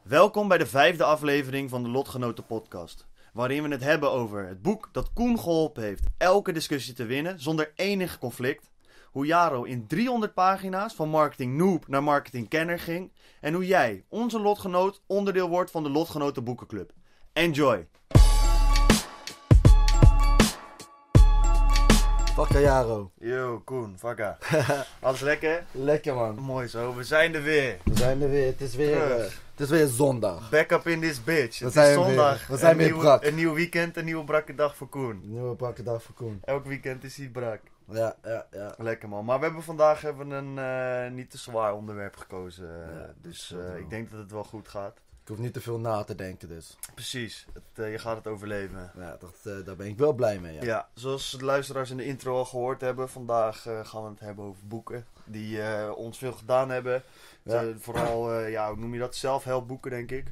Welkom bij de 5e aflevering van de Lotgenoten podcast. Waarin we het hebben over het boek dat Koen geholpen heeft elke discussie te winnen zonder enig conflict. Hoe Jaro in 300 pagina's van marketing noob naar marketing kenner ging. En hoe jij, onze lotgenoot, onderdeel wordt van de Lotgenoten boekenclub. Enjoy! Fakka Jaro. Yo, Koen, fakka. Alles lekker? Lekker man. Mooi zo, we zijn er weer. We zijn er weer. Het is weer zondag. Back up in this bitch. Het zijn is we zondag. weer. We zijn weer brak. Een nieuw weekend, een nieuwe brakke dag voor Koen. Nieuwe brakke dag voor Koen. Elk weekend is hij brak. Ja. Lekker man. Maar we hebben vandaag een niet te zwaar onderwerp gekozen. Dus ik denk dat het wel goed gaat. Ik hoef niet te veel na te denken dus. Precies. Je gaat het overleven. Ja, daar ben ik wel blij mee. Ja, zoals de luisteraars in de intro al gehoord hebben. Vandaag gaan we het hebben over boeken. Die ons veel gedaan hebben. Ja. Vooral, hoe noem je dat? Zelfhelpboeken denk ik.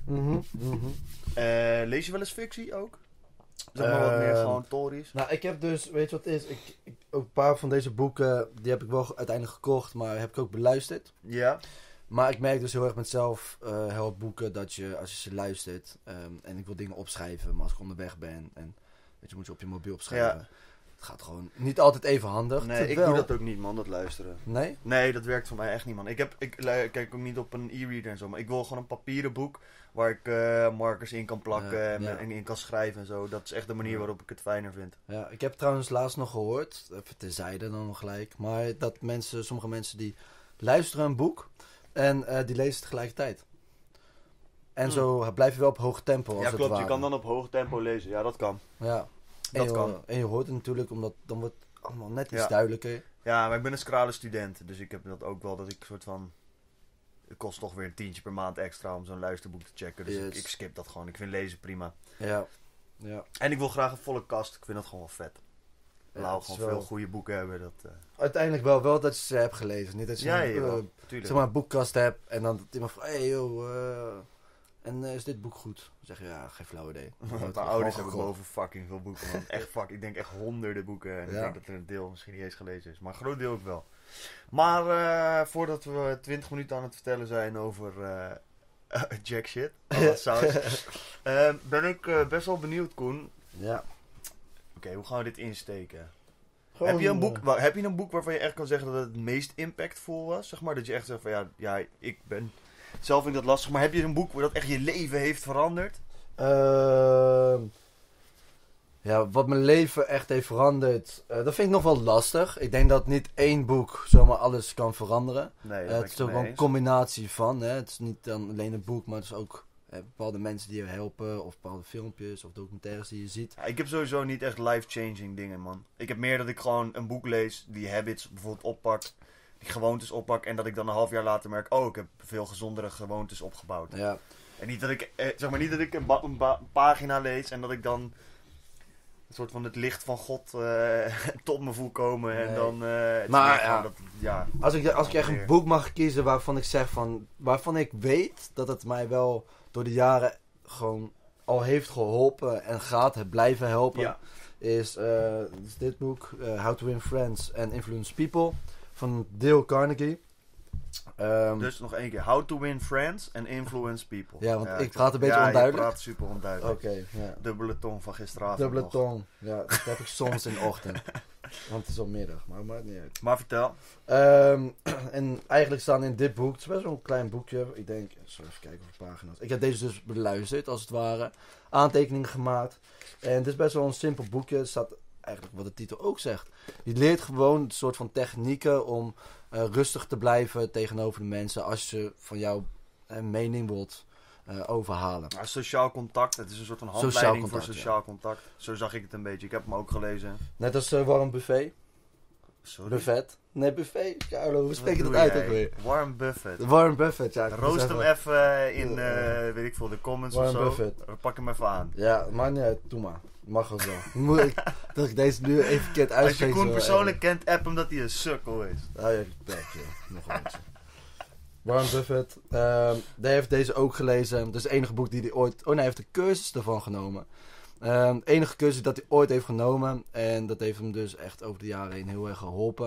Lees je wel eens fictie ook? Zeg maar wat meer gewoon tories. Nou, ik heb dus, weet je wat het is? Ook een paar van deze boeken, die heb ik wel uiteindelijk gekocht, maar heb ik ook beluisterd. Ja. Maar ik merk dus heel erg met zelfhelpboeken dat je, als je ze luistert, en ik wil dingen opschrijven, maar als ik onderweg ben, en weet je, moet je op je mobiel opschrijven. Ja. Het gaat gewoon niet altijd even handig. Nee, terwijl... ik doe dat ook niet man, dat luisteren. Nee? Nee, dat werkt voor mij echt niet man. Ik kijk ook niet op een e-reader en zo, maar ik wil gewoon een papieren boek waar ik markers in kan plakken en in kan schrijven en zo. Dat is echt de manier waarop ik het fijner vind. Ja, ik heb trouwens laatst nog gehoord, even terzijde dan nog gelijk, maar dat sommige mensen die luisteren een boek en die lezen het tegelijkertijd. En zo blijf je wel op hoog tempo als Ja, het klopt. ware. Je kan dan op hoog tempo lezen. Ja, dat kan. Ja. Dat kan. En je hoort het natuurlijk, omdat dan wordt het allemaal net iets Ja. duidelijker. Ja, maar ik ben een scrale student, dus ik heb dat ook wel dat ik soort van... Het kost toch weer een tientje per maand extra om zo'n luisterboek te checken. Dus Yes. ik skip dat gewoon. Ik vind lezen prima. Ja. En ik wil graag een volle kast. Ik vind dat gewoon wel vet. Ja, Laat het is gewoon wel- veel goede boeken hebben. Dat, Uiteindelijk wel dat je ze hebt gelezen. Niet dat je tuurlijk. zeg maar een boekkast hebt en dan dat iemand van, hey joh, en is dit boek goed? Dan zeg je, ja, geen flauw idee. Mijn ouders hebben boven fucking veel boeken, man. Echt ik denk echt honderden boeken. En ik Ja. denk dat er een deel misschien niet eens gelezen is. Maar een groot deel ook wel. Maar voordat we 20 minuten aan het vertellen zijn over jack shit, saus, ben ik best wel benieuwd, Koen. Ja. Oké, hoe gaan we dit insteken? Gewoon, Heb je een boek waarvan je echt kan zeggen dat het meest impactvol was? Zeg maar, dat je echt zegt van ja, ik ben... Zelf vind ik dat lastig, maar heb je een boek dat echt je leven heeft veranderd? Ja, wat mijn leven echt heeft veranderd, dat vind ik nog wel lastig. Ik denk dat niet één boek zomaar alles kan veranderen. Nee, Het is ook wel een combinatie van. Hè. Het is niet dan alleen een boek, maar het is ook bepaalde mensen die je helpen. Of bepaalde filmpjes of documentaires die je ziet. Ja, ik heb sowieso niet echt life-changing dingen, man. Ik heb meer dat ik gewoon een boek lees, die habits bijvoorbeeld oppak, die gewoontes oppak, en dat ik dan een half jaar later merk, oh, ik heb veel gezondere gewoontes opgebouwd. Ja. En niet dat ik, een pagina lees en dat ik dan een soort van het licht van God tot me voel komen. En Nee. dan... Maar ja. Als ik echt een boek mag kiezen waarvan ik zeg waarvan ik weet dat het mij wel door de jaren gewoon al heeft geholpen en gaat het blijven helpen, Ja. is dit boek, How to Win Friends and Influence People, van Dale Carnegie. Dus nog één keer. How to win friends and influence people. Ja, want ik praat een beetje onduidelijk. Ja, je praat super onduidelijk. Oké, ja. Dubbele tong van gisteravond Dubbele nog. tong. Ja, dat heb ik soms in de ochtend. Want het is al middag, maar maakt niet uit. Maar vertel. En eigenlijk staan in dit boek, het is best wel een klein boekje. Ik denk, even kijken hoeveel pagina's. Ik heb deze dus beluisterd, als het ware. Aantekeningen gemaakt. En het is best wel een simpel boekje. Het staat eigenlijk wat de titel ook zegt. Je leert gewoon een soort van technieken om rustig te blijven tegenover de mensen als je van jouw mening wilt overhalen. Nou, sociaal contact. Het is een soort van Sociaal handleiding contact, voor sociaal contact. Zo zag ik het een beetje. Ik heb hem ook gelezen. Net als Warren Buffet. Sorry. Buffet. Nee, Buffet. Carlo, hoe spreek je Wat dat doe uit jij? ook weer? Warren Buffett. Warren Buffett, ja. Roost hem even in, weet ik veel, de comments Warren of zo. Buffett. Pak hem even aan. Ja, maar nee, doe maar. Mag ook wel. Dat ik deze nu even verkeerd Als je uitspreek. Koen persoonlijk kent, app hem dat hij een sukkel is. Ah ja, bek, ja. Nog een beetje. Warren Buffett. Die heeft deze ook gelezen. Dat is het enige boek die hij ooit... Oh nee, hij heeft de cursus ervan genomen. Het enige cursus dat hij ooit heeft genomen. En dat heeft hem dus echt over de jaren heen heel erg geholpen.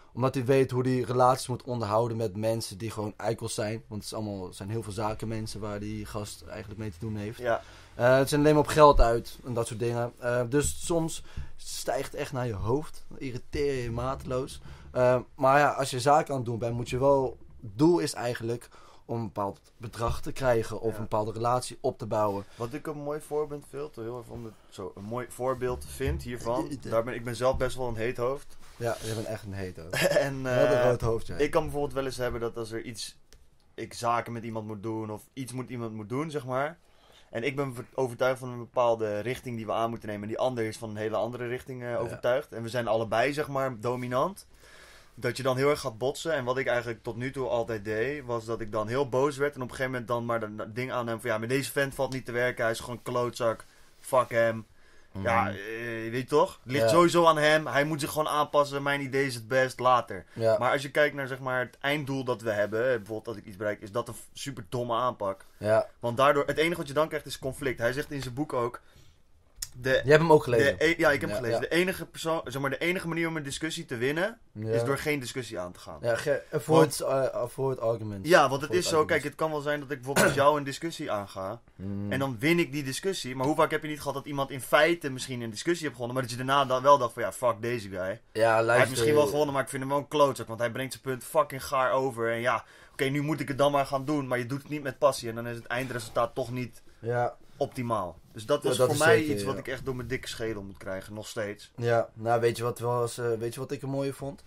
Omdat hij weet hoe hij relaties moet onderhouden met mensen die gewoon eikels zijn. Want het zijn heel veel zakenmensen waar die gast eigenlijk mee te doen heeft. Ja. Het zijn alleen maar op geld uit en dat soort dingen. Dus soms stijgt het echt naar je hoofd. Dan irriteer je je mateloos. Maar ja, als je zaken aan het doen bent, moet je wel... Het doel is eigenlijk om een bepaald bedrag te krijgen of een bepaalde relatie op te bouwen. Wat ik een mooi voorbeeld vind, een mooi voorbeeld vind hiervan. Ik ben zelf best wel een heet hoofd. Ja, je bent echt een heet hoofd. En Wat een rood hoofd, ja. ik kan bijvoorbeeld wel eens hebben dat als ik zaken met iemand moet doen of iemand moet doen, zeg maar. En ik ben overtuigd van een bepaalde richting die we aan moeten nemen. En die ander is van een hele andere richting overtuigd. En we zijn allebei, zeg maar, dominant. Dat je dan heel erg gaat botsen. En wat ik eigenlijk tot nu toe altijd deed, was dat ik dan heel boos werd. En op een gegeven moment dan maar dat ding aanneem van ja, met deze vent valt niet te werken. Hij is gewoon een klootzak. Fuck hem. Ja, weet je toch? Het ligt sowieso aan hem. Hij moet zich gewoon aanpassen. Mijn idee is het best. Later. Ja. Maar als je kijkt naar zeg maar, het einddoel dat we hebben. Bijvoorbeeld als ik iets bereik. Is dat een super domme aanpak. Ja. Want daardoor, het enige wat je dan krijgt is conflict. Hij zegt in zijn boek ook. Je hebt hem ook gelezen. Ja, ik heb hem gelezen. De enige manier om een discussie te winnen. Is door geen discussie aan te gaan. Ja, avoid argument. Ja, want het is zo. Kijk, het kan wel zijn dat ik bijvoorbeeld met jou een discussie aanga. En dan win ik die discussie. Maar hoe vaak heb je niet gehad dat iemand in feite misschien een discussie heeft gewonnen. Maar dat je daarna dan wel dacht van ja, fuck deze guy. Ja, luister. Hij heeft misschien wel gewonnen, maar ik vind hem wel een klootzak. Want hij brengt zijn punt fucking gaar over. En ja, oké, nu moet ik het dan maar gaan doen. Maar je doet het niet met passie. En dan is het eindresultaat toch niet optimaal. Dus dat was voor mij iets wat ik echt door mijn dikke schedel moet krijgen. Nog steeds. Ja, nou weet je wat ik er mooie vond?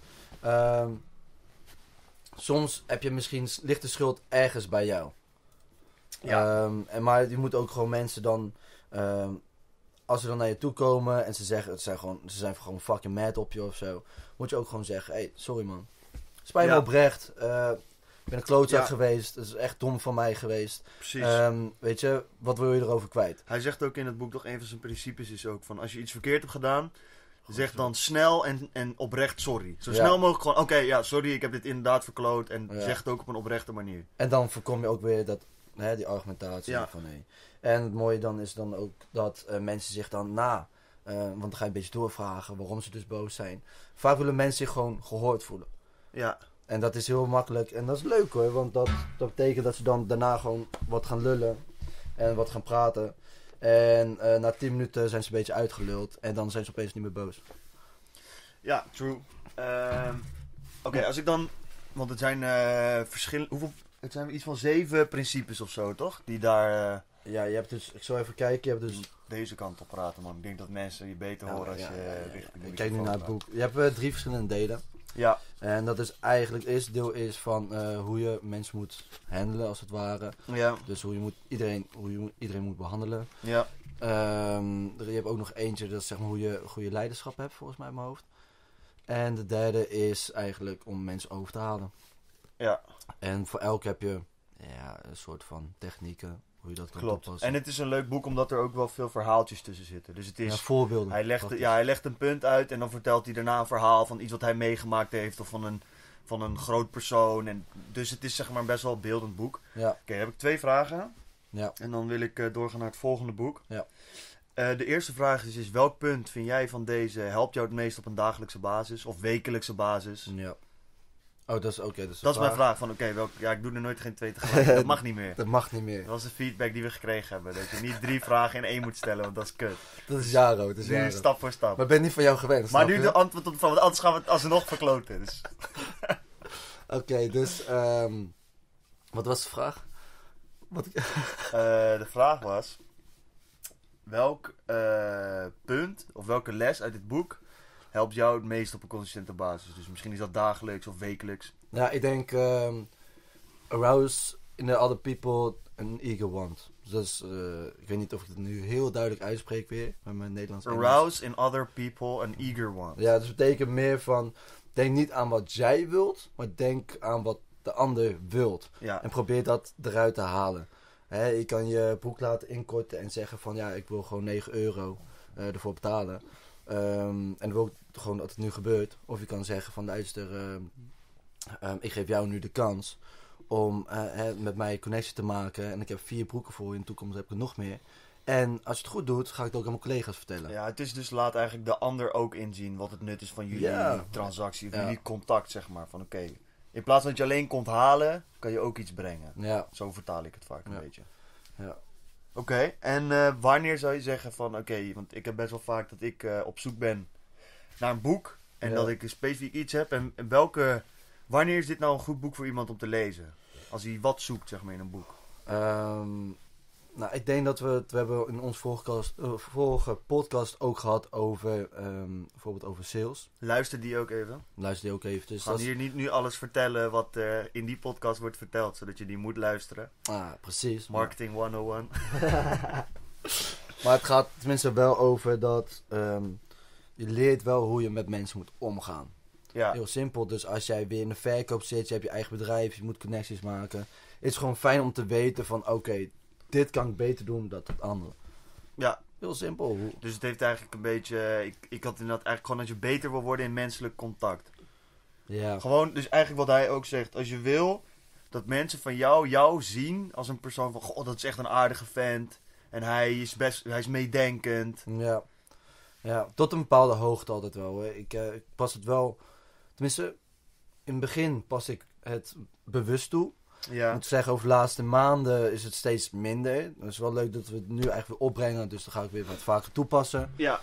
Soms heb je misschien lichte schuld ergens bij jou. Ja. Maar je moet ook gewoon mensen dan... als ze dan naar je toe komen en ze zijn gewoon fucking mad op je of zo. Moet je ook gewoon zeggen, hey, sorry man. Spijt me oprecht. Ik ben een klootzak geweest. Het is echt dom van mij geweest. Precies. Weet je, wat wil je erover kwijt? Hij zegt ook in het boek, toch een van zijn principes is ook van... Als je iets verkeerd hebt gedaan, zeg dan snel en oprecht sorry. Zo snel mogelijk gewoon, oké, sorry, ik heb dit inderdaad verkloot. En zeg het ook op een oprechte manier. En dan voorkom je ook weer die argumentatie van nee. En het mooie dan is dan ook dat mensen zich dan want dan ga je een beetje doorvragen waarom ze dus boos zijn. Vaak willen mensen zich gewoon gehoord voelen. Ja. En dat is heel makkelijk. En dat is leuk hoor. Want dat betekent dat ze dan daarna gewoon wat gaan lullen. En wat gaan praten. En na 10 minuten zijn ze een beetje uitgeluld. En dan zijn ze opeens niet meer boos. Ja, true. Oké, als ik dan... Want het zijn verschillende... Het zijn iets van 7 principes of zo, toch? Die daar... Ja, je hebt dus... Ik zal even kijken. Je hebt dus... Deze kant op praten, man. Ik denk dat mensen je beter horen als je richting de kijk nu naar het boek. Je hebt 3 verschillende delen. Ja. En dat is eigenlijk... Het eerste deel is van hoe je mensen moet handelen, als het ware. Ja. Dus hoe je iedereen moet behandelen. Ja. Je hebt ook nog eentje, dat is zeg maar hoe je goede leiderschap hebt, volgens mij in mijn hoofd. En de derde is eigenlijk om mensen over te halen. Ja. En voor elk heb je een soort van technieken, hoe je dat kan toepassen. En het is een leuk boek omdat er ook wel veel verhaaltjes tussen zitten. Dus het is... voorbeelden. Hij legt een punt uit en dan vertelt hij daarna een verhaal van iets wat hij meegemaakt heeft of van een groot persoon. En dus het is zeg maar best wel een beeldend boek. Ja. Oké, heb ik 2 vragen. Ja. En dan wil ik doorgaan naar het volgende boek. Ja. De eerste vraag is welk punt vind jij van deze helpt jou het meest op een dagelijkse basis of wekelijkse basis? Ja. Oh, dat is oké. Dat is mijn vraag van ik doe er nooit geen 2 tegelijk. Dat mag niet meer. Dat mag niet meer. Dat was de feedback die we gekregen hebben. Dat je niet 3 vragen in 1 moet stellen, want dat is kut. Dat is Jaro. Nu stap voor stap. Maar ik ben niet van jou gewend. Maar nu de antwoord op de vraag, want anders gaan we het alsnog verkloten. Dus. Oké, dus wat was de vraag? De vraag was welk punt of welke les uit dit boek helpt jou het meest op een consistente basis? Dus misschien is dat dagelijks of wekelijks. Ja, ik denk arouse in the other people an eager want. Dus ik weet niet of ik het nu heel duidelijk uitspreek weer met mijn Nederlands. Arouse in other people an eager want. Ja, dus betekent meer van denk niet aan wat jij wilt, maar denk aan wat de ander wilt. Ja. En probeer dat eruit te halen. Je kan je broek laten inkorten en zeggen van ja, ik wil gewoon €9 ervoor betalen. En dan wil ik gewoon dat het nu gebeurt. Of je kan zeggen van luister, ik geef jou nu de kans om met mij een connectie te maken. En ik heb 4 broeken voor je, in de toekomst heb ik er nog meer. En als je het goed doet, ga ik het ook aan mijn collega's vertellen. Ja, het is dus laat eigenlijk de ander ook inzien wat het nut is van jullie transactie, of jullie contact, zeg maar. Van oké, in plaats van dat je alleen komt halen, kan je ook iets brengen. Ja. Zo vertaal ik het vaak een beetje. Ja. Oké, en wanneer zou je zeggen van oké, want ik heb best wel vaak dat ik op zoek ben naar een boek en dat ik een specifiek iets heb. En wanneer is dit nou een goed boek voor iemand om te lezen? Als hij wat zoekt, zeg maar, in een boek. Nou, ik denk dat we hebben in ons vorige podcast ook gehad over, bijvoorbeeld over sales. Luister die ook even. Luister die ook even. Dus we gaan hier niet nu alles vertellen wat in die podcast wordt verteld, zodat je die moet luisteren. Precies. Marketing 101. Maar het gaat tenminste wel over dat je leert wel hoe je met mensen moet omgaan. Ja. Heel simpel. Dus als jij weer in de verkoop zit, je hebt je eigen bedrijf, je moet connecties maken. Het is gewoon fijn om te weten van oké, dit kan ik beter doen dan het andere. Ja. Heel simpel. Dus het heeft eigenlijk een beetje... Ik had inderdaad eigenlijk gewoon dat je beter wil worden in menselijk contact. Ja. Gewoon, dus eigenlijk wat hij ook zegt. Als je wil dat mensen van jou zien als een persoon van... Goh, dat is echt een aardige vent. En hij is meedenkend. Ja. Ja, tot een bepaalde hoogte altijd wel. Hè. Ik pas het wel... Tenminste, in het begin pas ik het bewust toe. Ja. Ik moet zeggen, over de laatste maanden is het steeds minder. Het is wel leuk dat we het nu eigenlijk weer opbrengen. Dus dan ga ik weer wat vaker toepassen. Ja.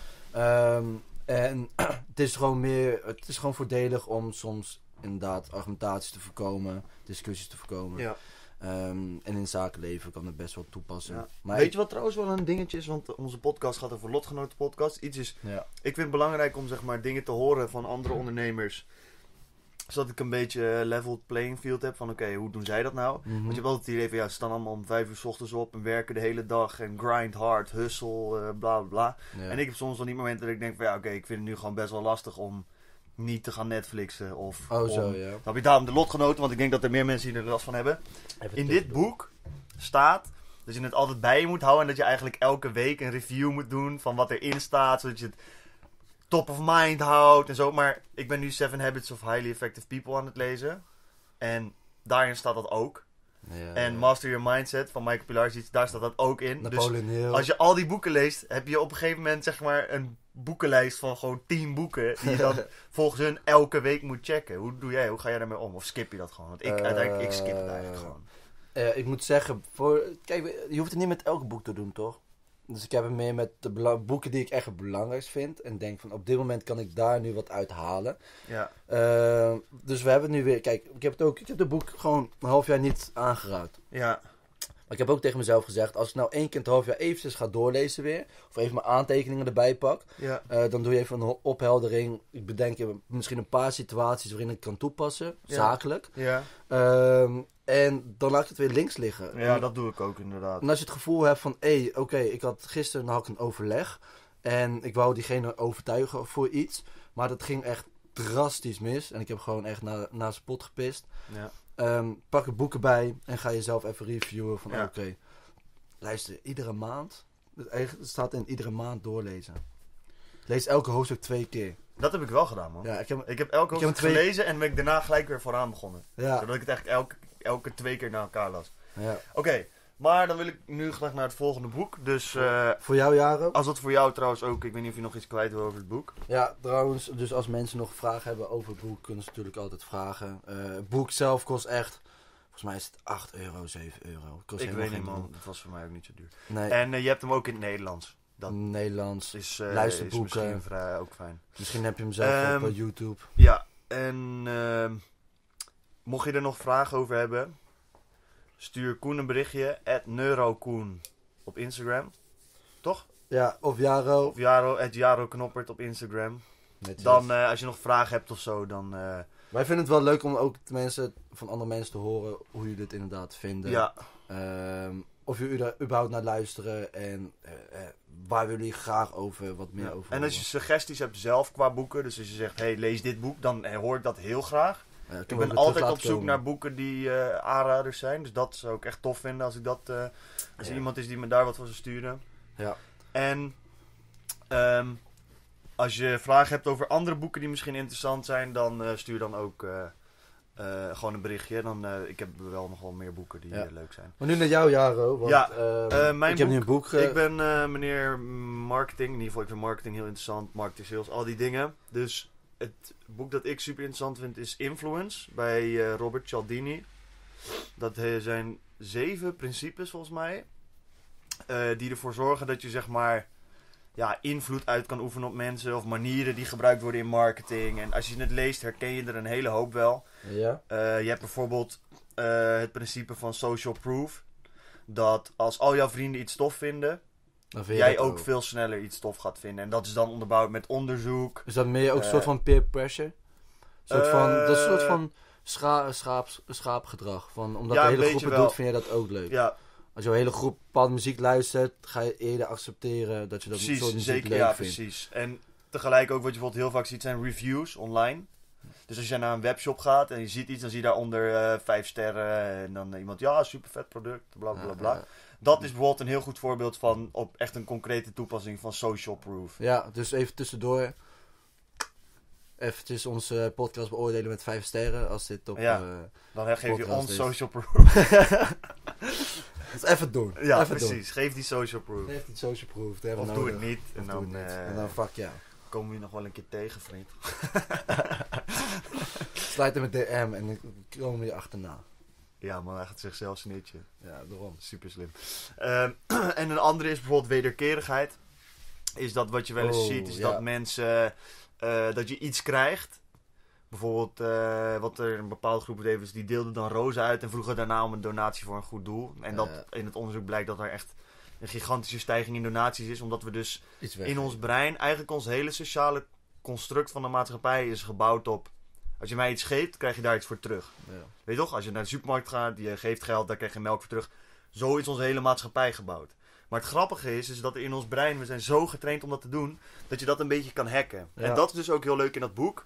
En het is gewoon voordelig om soms inderdaad argumentaties te voorkomen. Discussies te voorkomen. Ja. En in zakenleven kan het best wel toepassen. Ja. Maar weet je wat trouwens wel een dingetje is? Want onze podcast gaat over lotgenoten podcast. Ik vind het belangrijk om zeg maar dingen te horen van andere ondernemers. Zodat ik een beetje level playing field heb van oké, hoe doen zij dat nou? Want je hebt altijd het idee van ze staan allemaal om 5 uur 's ochtends op en werken de hele dag en grind hard, hustle, bla bla bla. Ja. En ik heb soms wel die momenten dat ik denk van oké, ik vind het nu gewoon best wel lastig om niet te gaan Netflixen of heb je daarom de lotgenoten, want ik denk dat er meer mensen die er last van hebben. In dit boek staat dat je het altijd bij je moet houden en dat je eigenlijk elke week een review moet doen van wat erin staat, zodat je het top of mind houdt en zo. Maar ik ben nu 7 Habits of Highly Effective People aan het lezen. En daarin staat dat ook. Ja, en Master Your Mindset van Michael Pilarczyk, daar staat dat ook in. Napoleon dus Hill. Als je al die boeken leest, heb je op een gegeven moment zeg maar een boekenlijst van gewoon 10 boeken. Die je dan volgens hun elke week moet checken. Hoe doe jij? Hoe ga jij daarmee om? Of skip je dat gewoon? Want ik skip het eigenlijk gewoon. Ik moet zeggen, kijk, je hoeft het niet met elk boek te doen, toch? Dus ik heb het meer met de boeken die ik echt het belangrijkst vind. En denk van, op dit moment kan ik daar nu wat uit halen. Ja. Dus we hebben het nu weer... Kijk, ik heb het boek gewoon een half jaar niet aangeraakt. Ja. Maar ik heb ook tegen mezelf gezegd, als ik nou 1 keer het half jaar eventjes ga doorlezen weer. Of even mijn aantekeningen erbij pak. Ja. Dan doe je even een opheldering. Ik bedenk misschien een paar situaties waarin ik kan toepassen. Ja. Zakelijk. Ja. En dan laat ik het weer links liggen. Ja, dat doe ik ook inderdaad. En als je het gevoel hebt van, oké, ik had gisteren had ik een overleg. En ik wou diegene overtuigen voor iets. Maar dat ging echt drastisch mis. En ik heb gewoon echt naar zijn pot gepist. Ja. Pak er boeken bij en ga jezelf even reviewen van, oké, luister, iedere maand. Het staat in iedere maand doorlezen. Lees elke hoofdstuk 2 keer. Dat heb ik wel gedaan, man. Ja, ik heb elke hoofdstuk gelezen en ben ik daarna gelijk weer vooraan begonnen. Ja. Zodat ik het eigenlijk elke 2 keer naar elkaar las. Ja. Oké, maar dan wil ik nu graag naar het volgende boek. Dus, voor jou, Jaro? Als dat voor jou trouwens ook, ik weet niet of je nog iets kwijt wil over het boek. Ja, trouwens, dus als mensen nog vragen hebben over het boek, kunnen ze natuurlijk altijd vragen. Het boek zelf kost echt, volgens mij is het 8 euro, 7 euro. Kost ik weet niet, man. Dat was voor mij ook niet zo duur. Nee. En je hebt hem ook in het Nederlands. Dat Nederlands, is, luisterboeken. Is misschien ook fijn. Misschien heb je hem zelf op YouTube. Ja, en mocht je er nog vragen over hebben, stuur Koen een berichtje, @neurokoen op Instagram. Toch? Ja, of Jaro. Of Jaro, @JaroKnoppert op Instagram. Dan, als je nog vragen hebt of zo, dan... Wij vinden het wel leuk om ook van andere mensen te horen hoe jullie dit inderdaad vinden. Ja. Of jullie er überhaupt naar luisteren en waar willen jullie graag wat meer over En als je suggesties hebt zelf qua boeken, dus als je zegt, hey, lees dit boek, dan hoor ik dat heel graag. Ja, ik ben altijd op zoek naar boeken die aanraders zijn, dus dat zou ik echt tof vinden als ik dat, als er iemand is die me daar wat voor zou sturen. Ja. En als je vragen hebt over andere boeken die misschien interessant zijn, dan stuur dan ook gewoon een berichtje. Dan, ik heb wel nog wel meer boeken die leuk zijn. Maar nu naar jou, Jaro. Want, mijn ik heb nu een boek. Ik ben meneer marketing. In ieder geval, ik vind marketing heel interessant. Marketing, sales, al die dingen. Dus het boek dat ik super interessant vind is Influence. Bij Robert Cialdini. Dat zijn 7 principes volgens mij. Die ervoor zorgen dat je zeg maar invloed uit kan oefenen op mensen. Of manieren die gebruikt worden in marketing. En als je het leest herken je er een hele hoop wel. Ja. Je hebt bijvoorbeeld het principe van social proof. Dat als al jouw vrienden iets tof vinden, jij ook veel sneller iets tof gaat vinden. En dat is dan onderbouwd met onderzoek. Is dat meer ook een soort van peer pressure? Dat is een soort van schaapgedrag. Omdat de hele groep het doet, vind je dat ook leuk. Ja. Als je een hele groep bepaalde muziek luistert, ga je eerder accepteren dat je dat soort muziek zeker, leuk vindt. Precies. En tegelijk ook wat je bijvoorbeeld heel vaak ziet zijn reviews online. Dus als je naar een webshop gaat en je ziet iets, dan zie je daaronder 5 sterren. En dan iemand, super vet product, bla bla bla. Dat is bijvoorbeeld een heel goed voorbeeld van op echt een concrete toepassing van social proof. Ja, dus even tussendoor. Eventjes onze podcast beoordelen met 5 sterren. Als dit op dan geef je ons is. Social proof. Dus even doen. Ja, even precies. Doen. Geef die social proof. Geef die social proof. Of doe het niet. En dan fuck jou. Komen we je nog wel een keer tegen, vriend. Sluit hem met DM en dan komen we je achterna. Ja man, hij gaat zichzelf snitchen. Ja, daarom. Super slim. En een andere is bijvoorbeeld wederkerigheid. Is dat wat je wel eens ziet, is dat mensen... dat je iets krijgt. Bijvoorbeeld wat er een bepaalde groep deed, is die deelde dan rozen uit en vroegen daarna om een donatie voor een goed doel. En dat in het onderzoek blijkt dat er echt een gigantische stijging in donaties is, omdat we dus in ons brein, eigenlijk ons hele sociale construct van de maatschappij is gebouwd op, als je mij iets geeft, krijg je daar iets voor terug. Ja. Weet je toch? Als je naar de supermarkt gaat, je geeft geld, daar krijg je melk voor terug. Zo is onze hele maatschappij gebouwd. Maar het grappige is dat in ons brein, we zijn zo getraind om dat te doen, dat je dat een beetje kan hacken. Ja. En dat is dus ook heel leuk in dat boek.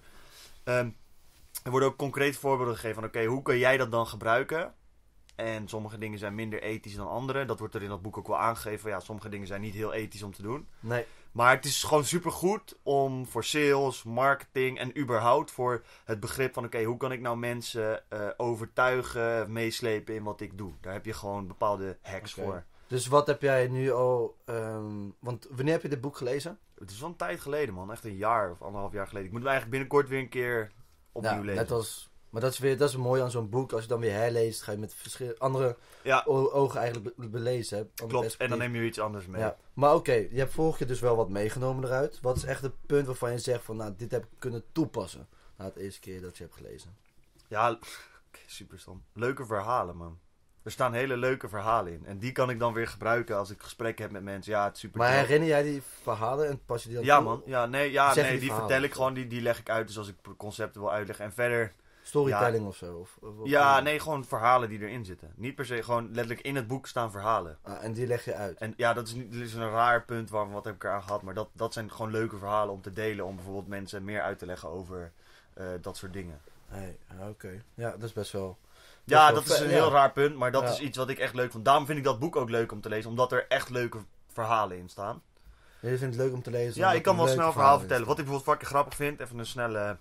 Er worden ook concrete voorbeelden gegeven van hoe kun jij dat dan gebruiken? En sommige dingen zijn minder ethisch dan andere. Dat wordt er in dat boek ook wel aangegeven. Sommige dingen zijn niet heel ethisch om te doen. Nee. Maar het is gewoon supergoed om voor sales, marketing en überhaupt voor het begrip van hoe kan ik nou mensen overtuigen, meeslepen in wat ik doe. Daar heb je gewoon bepaalde hacks voor. Dus wat heb jij nu al... want wanneer heb je dit boek gelezen? Het is wel een tijd geleden, man. Echt een jaar of 1,5 jaar geleden. Ik moet hem eigenlijk binnenkort weer een keer opnieuw lezen. Net als... Maar dat is mooi aan zo'n boek. Als je dan weer herleest, ga je met andere ogen eigenlijk belezen. Klopt, en dan neem je iets anders mee. Ja. Maar oké, je hebt vorige keer dus wel wat meegenomen eruit. Wat is echt het punt waarvan je zegt van, dit heb ik kunnen toepassen na het eerste keer dat je hebt gelezen? Ja, super stom. Leuke verhalen, man. Er staan hele leuke verhalen in. En die kan ik dan weer gebruiken als ik gesprekken heb met mensen. Ja, het is super. Maar herinner jij die verhalen en pas je die dan toe? Man. Ja, die vertel ik gewoon. Die leg ik uit. Dus als ik concepten wil uitleggen. En verder... Storytelling of zo? Of gewoon verhalen die erin zitten. Niet per se, gewoon letterlijk in het boek staan verhalen. En die leg je uit? En ja, dat is een raar punt. Wat heb ik eraan gehad? Maar dat zijn gewoon leuke verhalen om te delen. Om bijvoorbeeld mensen meer uit te leggen over dat soort dingen. Oké. Ja, dat is best wel... Ja, dat is een heel raar punt. Maar dat is iets wat ik echt leuk vond. Daarom vind ik dat boek ook leuk om te lezen. Omdat er echt leuke verhalen in staan. Ja, je vindt het leuk om te lezen? Ja, ik kan wel snel een verhaal vertellen. Wat ik bijvoorbeeld fucking grappig vind. Even een snelle...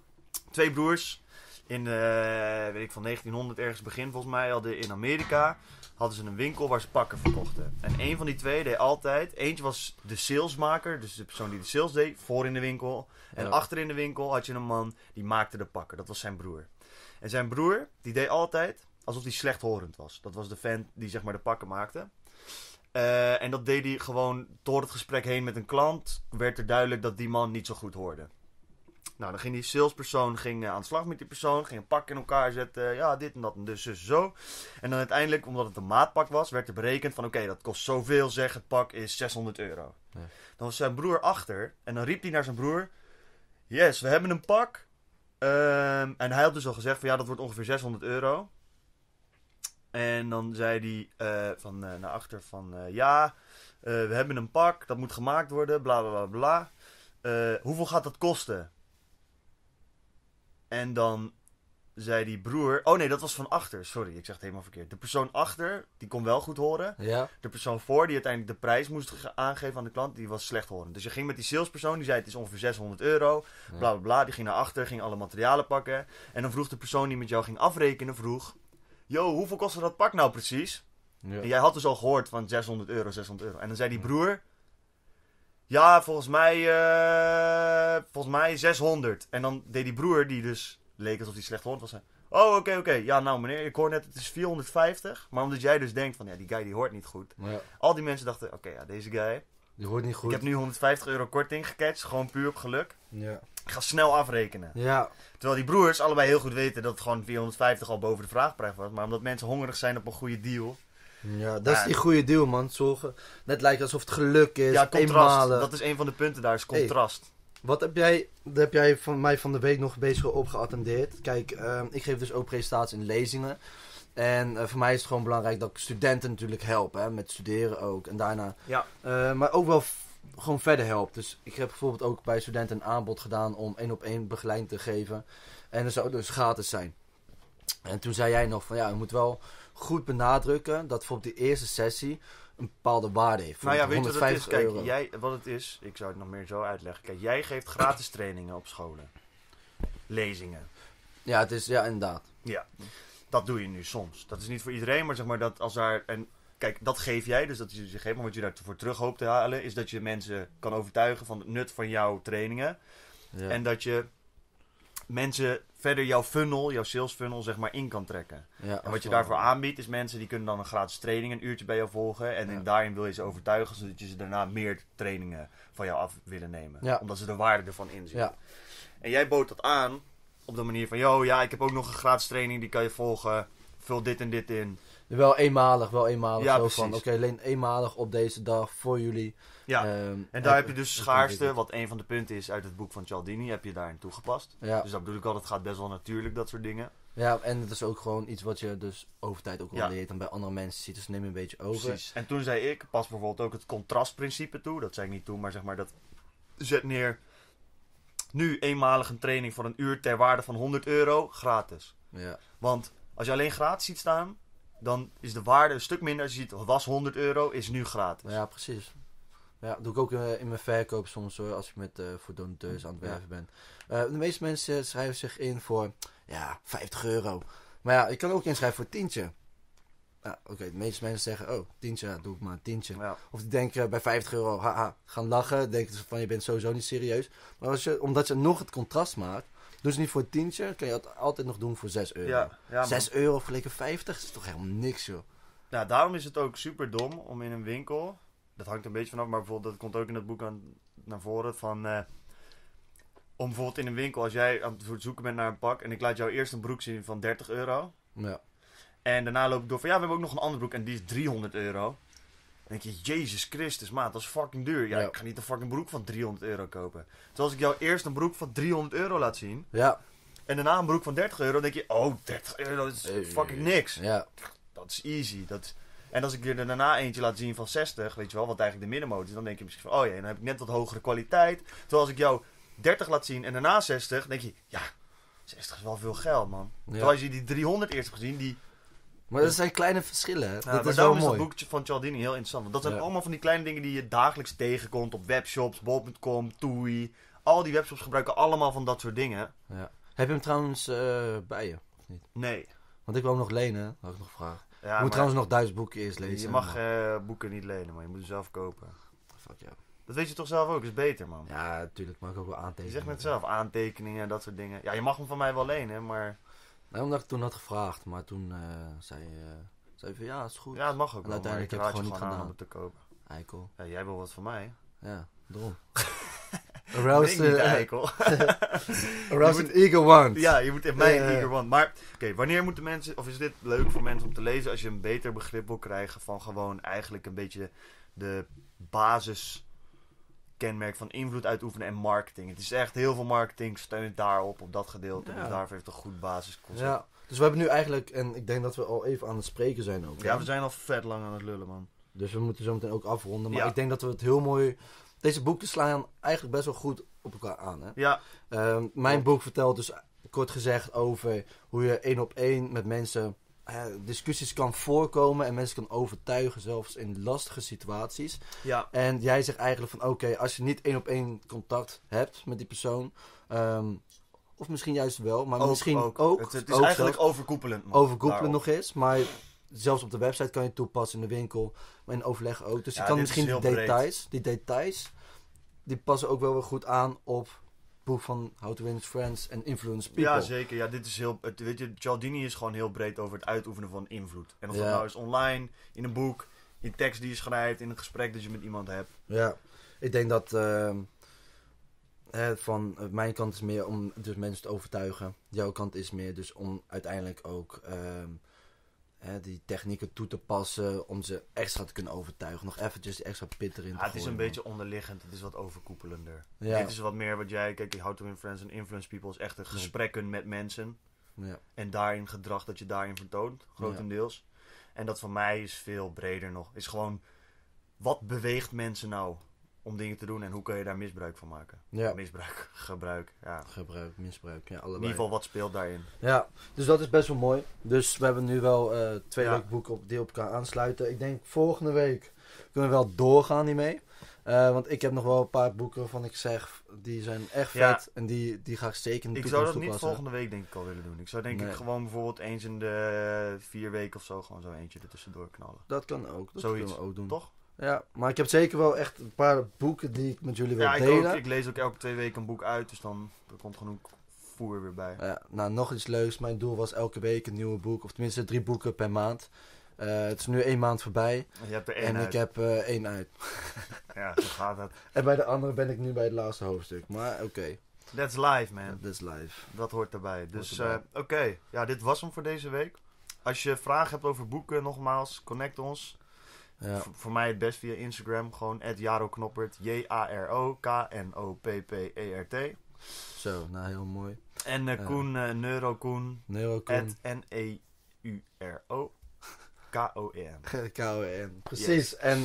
2 broers... In, van 1900 ergens begin volgens mij, in Amerika hadden ze een winkel waar ze pakken verkochten. En een van die 2 deed altijd, eentje was de salesmaker, dus de persoon die de sales deed, voor in de winkel. En achter in de winkel had je een man, die maakte de pakken. Dat was zijn broer. En zijn broer, die deed altijd alsof hij slechthorend was. Dat was de vent die zeg maar de pakken maakte. En dat deed hij gewoon door het gesprek heen met een klant, werd er duidelijk dat die man niet zo goed hoorde. Nou, dan ging die salespersoon aan de slag met die persoon. Ging een pak in elkaar zetten. Ja, dit en dat en dus zo. En dan uiteindelijk, omdat het een maatpak was, werd er berekend van oké, dat kost zoveel, zeg het pak is €600. Ja. Dan was zijn broer achter. En dan riep hij naar zijn broer. Yes, we hebben een pak. En hij had dus al gezegd van ja, dat wordt ongeveer €600. En dan zei hij naar achter van we hebben een pak. Dat moet gemaakt worden. Bla bla bla bla. Hoeveel gaat dat kosten? En dan zei die broer... Oh nee, dat was van achter. Sorry, ik zeg het helemaal verkeerd. De persoon achter, die kon wel goed horen. Ja. De persoon voor, die uiteindelijk de prijs moest aangeven aan de klant, die was slechthorend. Dus je ging met die salespersoon, die zei het is ongeveer €600. Ja. Bla bla bla. Die ging naar achter, ging alle materialen pakken. En dan vroeg de persoon die met jou ging afrekenen, vroeg... Yo, hoeveel kostte dat pak nou precies? Ja. En jij had dus al gehoord van €600. En dan zei die broer... Ja, volgens mij 600. En dan deed die broer, die dus leek alsof hij slechthorend was, zei... Oh, oké. Ja, nou meneer, ik hoor net het is 450. Maar omdat jij dus denkt van, ja, die guy die hoort niet goed. Ja. Al die mensen dachten, oké, ja, deze guy... Die hoort niet goed. Ik heb nu €150 korting gecatcht, gewoon puur op geluk. Ja. Ik ga snel afrekenen. Ja. Terwijl die broers allebei heel goed weten dat het gewoon 450 al boven de vraagprijs was. Maar omdat mensen hongerig zijn op een goede deal. Ja, dat is die goede deal, man. Zorgen. Net lijkt alsof het geluk is. Ja, contrast. Eenmalig. Dat is een van de punten daar, is contrast. Wat heb jij van mij van de week nog bezig opgeattendeerd? Kijk, ik geef dus ook presentaties in lezingen. En voor mij is het gewoon belangrijk dat ik studenten natuurlijk help. Hè, met studeren ook. En daarna. Ja. Maar ook wel gewoon verder help. Dus ik heb bijvoorbeeld ook bij studenten een aanbod gedaan om 1-op-1 begeleiding te geven. En dat zou dus gratis zijn. En toen zei jij nog van ja, je moet wel goed benadrukken dat bijvoorbeeld die eerste sessie een bepaalde waarde heeft. Nou ja, weet je wat het is? €150. Kijk, wat het is, ik zou het nog meer zo uitleggen. Kijk, jij geeft gratis trainingen op scholen. Lezingen. Ja, het is, ja, inderdaad. Ja, dat doe je nu soms. Dat is niet voor iedereen, maar zeg maar dat als daar... En kijk, dat geef jij, dus dat is je geeft. Maar wat je daarvoor terug hoopt te halen, is dat je mensen kan overtuigen van het nut van jouw trainingen. Ja. En dat je mensen verder jouw funnel, jouw sales funnel, zeg maar, in kan trekken. Ja, En wat je daarvoor aanbiedt, is mensen die kunnen dan een gratis training een uurtje bij jou volgen. En daarin wil je ze overtuigen, zodat je ze daarna meer trainingen van jou af willen nemen. Ja. Omdat ze de waarde ervan inzien. Ja. En jij bood dat aan op de manier van, yo, ja, ik heb ook nog een gratis training, die kan je volgen. Vul dit en dit in. Wel eenmalig. Ja, zo precies. van, oké, alleen eenmalig op deze dag voor jullie. Ja, en daar heb je dus dat schaarste, denk ik. wat een van de punten is uit het boek van Cialdini, heb je daarin toegepast. Ja. Dus dat bedoel ik al, het gaat best wel natuurlijk, dat soort dingen. Ja, en het is ook gewoon iets wat je dus over tijd ook wel Ja. leert en bij andere mensen ziet. Dus neem je een beetje over. Precies. En toen zei ik, pas bijvoorbeeld ook het contrastprincipe toe. Dat zei ik niet toen, maar zeg maar dat zet neer. Nu eenmalig een training voor een uur ter waarde van €100, gratis. Ja. Want als je alleen gratis ziet staan, dan is de waarde een stuk minder. Als je ziet, was €100, is nu gratis. Ja, precies. Ja, dat doe ik ook in mijn verkoop soms hoor, als ik met voor donateurs aan het werven ben. De meeste mensen schrijven zich in voor, ja, €50. Maar ja, je kan ook inschrijven voor tientje. Ja, oké, de meeste mensen zeggen, oh, tientje, ja, doe ik maar een tientje. Ja. Of die denken bij €50, haha, gaan lachen. Denken ze van, je bent sowieso niet serieus. Maar omdat je nog het contrast maakt, dus niet voor een tientje, kan je het altijd nog doen voor €6. Ja, man. €6 vergeleken 50 is toch helemaal niks, joh. Ja, daarom is het ook super dom om in een winkel, dat hangt een beetje vanaf, maar bijvoorbeeld, dat komt ook in het boek naar voren, van om bijvoorbeeld in een winkel, als jij aan het zoeken bent naar een pak en ik laat jou eerst een broek zien van €30 Ja. en daarna loop ik door van, ja, we hebben ook nog een andere broek en die is €300. Dan denk je, Jezus Christus, maat, dat is fucking duur. Ja, Ja. ik ga niet een fucking broek van €300 kopen. Terwijl als ik jou eerst een broek van €300 laat zien Ja. en daarna een broek van €30, denk je, oh, €30 is fucking niks. Ja. Dat is easy. En als ik je er daarna eentje laat zien van 60, weet je wel, wat eigenlijk de middenmoot is, dan denk je misschien van, oh ja, dan heb ik net wat hogere kwaliteit. Terwijl als ik jou 30 laat zien en daarna 60, denk je, ja, 60 is wel veel geld, man. Ja. Terwijl als je die 300 eerst hebt gezien, die... Maar dat zijn kleine verschillen, hè. Ja, Dat maar is wel daarom is dat mooi. boekje van Cialdini heel interessant. Want dat zijn Ja. allemaal van die kleine dingen die je dagelijks tegenkomt op webshops, bol.com, Toei. Al die webshops gebruiken allemaal van dat soort dingen. Ja. Heb je hem trouwens bij je? Of niet? Nee. Want ik wil hem nog lenen, had ik nog gevraagd. Ja, Ik moet trouwens nog 1000 boeken eerst lezen. je mag maar- boeken niet lenen, maar je moet ze zelf kopen. Fuck ja. Dat weet je toch zelf ook, is beter, man. Ja, natuurlijk, maar ik ook wel Je aantekenen. zegt net zelf, aantekeningen, dat soort dingen. Ja, je mag hem van mij wel lenen, maar... Nee, omdat ik toen had gevraagd, maar toen zei je van ja, is goed. Ja, het mag ook En wel, maar uiteindelijk ik heb ik raad je gewoon niet aan om gedaan. het te kopen. Eikel. Ja, jij wil wat van mij. Ja, daarom. Ben Aroused, ik niet de eikel. aroused eager want. Ja, je moet in mij Ja. eager want. Maar, oké, wanneer moeten mensen... Of is dit leuk voor mensen om te lezen als je een beter begrip wil krijgen van gewoon eigenlijk een beetje de basiskenmerk van invloed uitoefenen en marketing. Het is echt heel veel marketing steunt daarop, op dat gedeelte. Ja. Dus daarvoor heeft het een goed basisconcept. Ja, dus we hebben nu eigenlijk, en ik denk dat we al even aan het spreken zijn ook. Ja, we zijn al vet lang aan het lullen, man. Dus we moeten zo meteen ook afronden. Maar Ja. ik denk dat we het heel mooi... Deze boeken slaan eigenlijk best wel goed op elkaar aan. Hè? Ja, Mijn boek vertelt dus kort gezegd over hoe je 1-op-1 met mensen discussies kan voorkomen en mensen kan overtuigen, zelfs in lastige situaties. Ja. En jij zegt eigenlijk van oké, als je niet 1-op-1 contact hebt met die persoon, of misschien juist wel, maar misschien ook. Het is eigenlijk overkoepelend. Overkoepelend nog eens, maar zelfs op de website kan je het toepassen, in de winkel, maar in overleg ook. Dus je kan misschien die details, die passen ook wel weer goed aan op boek van How to Win Friends and Influence People. Ja, zeker. Ja, dit is heel... Weet je, Cialdini is gewoon heel breed over het uitoefenen van invloed. En of dat nou is online, in een boek, in tekst die je schrijft, in een gesprek dat je met iemand hebt. Ja, ik denk dat van mijn kant is meer om dus mensen te overtuigen. Jouw kant is meer dus om uiteindelijk ook die technieken toe te passen om ze extra te kunnen overtuigen. Nog eventjes die extra pit erin te gooien. Het is een beetje onderliggend. Het is wat overkoepelender. Ja. Dit is wat meer wat jij... Kijk, How to Win Friends and Influence People is echt een gesprekken met mensen. Ja. En daarin gedrag dat je daarin vertoont, grotendeels. Ja. En dat van mij is veel breder nog. Is gewoon, wat beweegt mensen nou om dingen te doen en hoe kun je daar misbruik van maken? Ja. Gebruik. Ja. Misbruik, ja, allebei. In ieder geval, wat speelt daarin? Ja, dus dat is best wel mooi. Dus we hebben nu wel 2 leuke boeken die op elkaar aansluiten. Ik denk volgende week kunnen we wel doorgaan hiermee. Want ik heb nog wel een paar boeken waarvan ik zeg, die zijn echt vet. En die ga ik zeker in de toekomst toepassen. Ik zou dat niet volgende week denk ik al willen doen. Ik zou denk ik gewoon bijvoorbeeld eens in de 4 weken of zo gewoon zo eentje er tussendoor knallen. Dat kan ook. Dat Zoiets, kunnen we ook doen. Toch? Ja, maar ik heb zeker wel echt een paar boeken die ik met jullie wil delen. Ik lees ook elke 2 weken een boek uit, dus dan er komt genoeg voer weer bij. Ja, nou, nog iets leuks. Mijn doel was elke week een nieuwe boek, of tenminste 3 boeken per maand. Het is nu 1 maand voorbij. Je hebt er 1 uit. Ik heb 1 uit. Ja, zo gaat het. En bij de andere ben ik nu bij het laatste hoofdstuk. Maar oké. That's life, man. That's life. Dat hoort erbij. Dus oké. Ja, dit was hem voor deze week. Als je vragen hebt over boeken, nogmaals, connect ons. Ja. Voor mij het best via Instagram. Gewoon @JaroKnoppert. JaroKnoppert. Zo, nou heel mooi. En Koen, Neurokoen. Neurokoen. NEURO. KOEN. KOEN, precies. Yes. En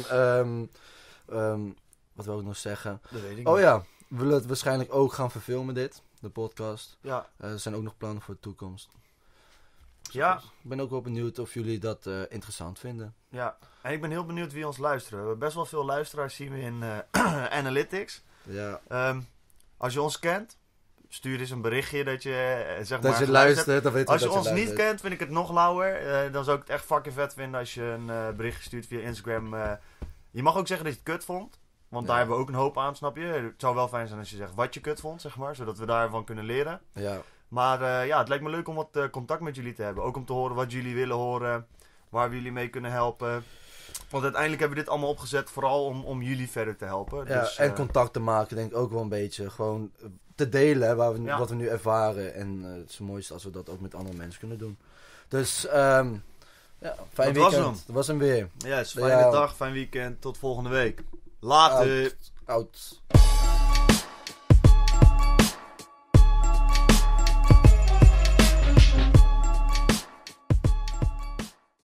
wat wil ik nog zeggen? Dat weet ik niet. Ja, we willen het waarschijnlijk ook gaan verfilmen de podcast. Ja. Er zijn ook nog plannen voor de toekomst. Ja. Dus ik ben ook wel benieuwd of jullie dat interessant vinden. Ja, en ik ben heel benieuwd wie ons luisteren. We hebben best wel veel luisteraars zien we in Analytics. Ja. Als je ons kent, stuur eens een berichtje dat je zeg dat maar je luistert. Dan weet als je dat ons je niet kent, vind ik het nog lauwer. Dan zou ik het echt fucking vet vinden als je een berichtje stuurt via Instagram. Je mag ook zeggen dat je het kut vond. Want daar hebben we ook een hoop aan, snap je? Het zou wel fijn zijn als je zegt wat je kut vond, zeg maar. Zodat we daarvan kunnen leren. Ja. Maar het lijkt me leuk om wat contact met jullie te hebben. Ook om te horen wat jullie willen horen. Waar we jullie mee kunnen helpen. Want uiteindelijk hebben we dit allemaal opgezet vooral om jullie verder te helpen. Ja, dus, en contact te maken denk ik ook wel een beetje. Gewoon te delen wat we nu ervaren. En het is het mooiste als we dat ook met andere mensen kunnen doen. Dus fijn weekend. Dat was hem weer. Yes, fijne dag, fijn weekend. Tot volgende week. Later. Out.